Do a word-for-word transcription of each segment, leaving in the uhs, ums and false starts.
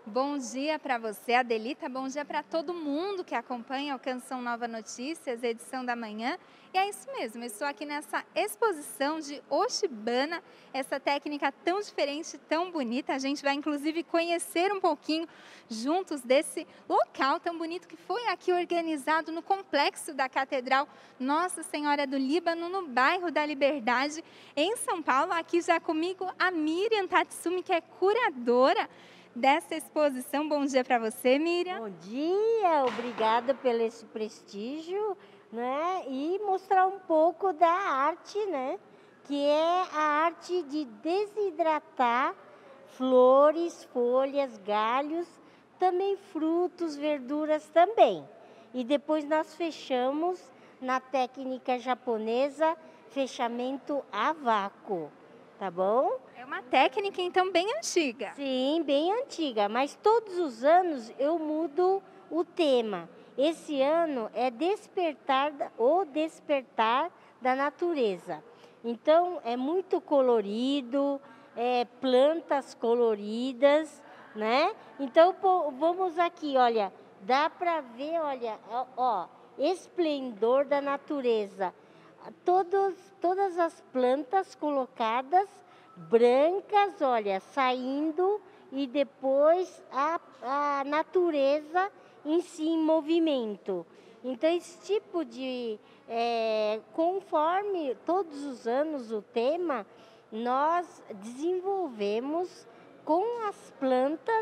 Bom dia para você, Adelita. Bom dia para todo mundo que acompanha o Canção Nova Notícias, edição da manhã. E é isso mesmo, eu estou aqui nessa exposição de Oshibana, essa técnica tão diferente, tão bonita. A gente vai inclusive conhecer um pouquinho juntos desse local tão bonito que foi aqui organizado no complexo da Catedral Nossa Senhora do Líbano, no bairro da Liberdade, em São Paulo. Aqui já comigo a Miriam Tatsumi, que é curadora dessa exposição. Bom dia para você, Miriam. Bom dia, obrigada pelo esse prestígio, né? E mostrar um pouco da arte, né? Que é a arte de desidratar flores, folhas, galhos, também frutos, verduras também. E depois nós fechamos na técnica japonesa, fechamento a vácuo, tá bom? É uma técnica, então, bem antiga. Sim, bem antiga, mas todos os anos eu mudo o tema. Esse ano é despertar ou despertar da natureza. Então é muito colorido, é, plantas coloridas, né? Então pô, vamos aqui, olha, dá para ver, olha, ó, ó, esplendor da natureza. Todos, todas as plantas colocadas brancas, olha, saindo e depois a, a natureza em si em movimento. Então, esse tipo de, é, conforme todos os anos o tema, nós desenvolvemos com as plantas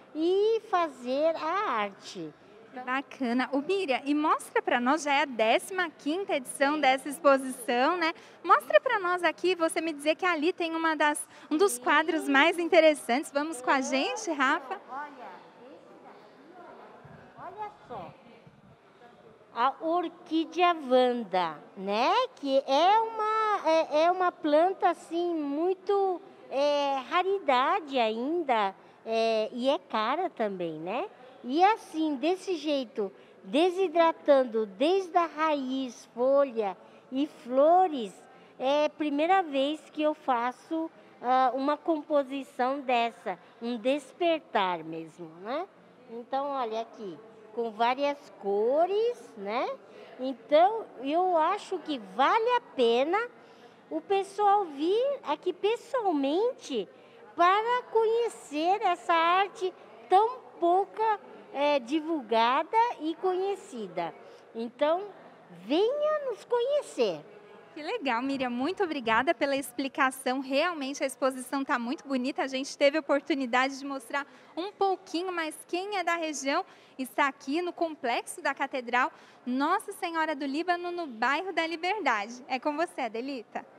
e fazer a arte. Bacana. Ô, Miriam, e mostra para nós, já é a décima quinta edição dessa exposição, né? Mostra para nós aqui, você me dizer que ali tem uma das, um dos quadros mais interessantes. Vamos com a gente, Rafa? Olha, esse daqui, olha, olha só. A orquídea Wanda, né? Que é uma, é, é uma planta, assim, muito é, raridade ainda, é, e é cara também, né? E assim, desse jeito, desidratando desde a raiz, folha e flores, é a primeira vez que eu faço ah, uma composição dessa, um despertar mesmo, né? Então, olha aqui, com várias cores, né? Então, eu acho que vale a pena o pessoal vir aqui pessoalmente para conhecer essa arte tão pouca é, divulgada e conhecida. Então, venha nos conhecer. Que legal, Miriam. Muito obrigada pela explicação. Realmente a exposição está muito bonita. A gente teve a oportunidade de mostrar um pouquinho, mas quem é da região está aqui no complexo da Catedral Nossa Senhora do Líbano, no bairro da Liberdade. É com você, Adelita.